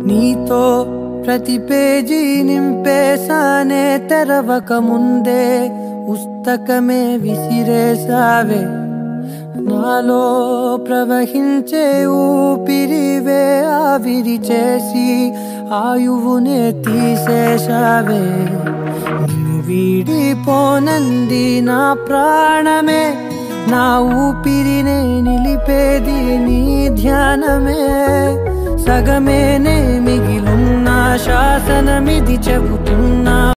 నీతో ప్రతి పేజీ నింపేసానే తెరవక ముందే పుస్తకమే విసిరేసావే నాలో ప్రవహించే ఊపిరివే ఆవిరి చేసి ఆయువునే తీసేసావే నిన్ను వీడిపోనంది నా ప్రాణమే నా ఊపిరినే నిలిపేది నీ ధ్యానమే సగమేనే మిగిలున్న శాసనమిది చెబుతున్నా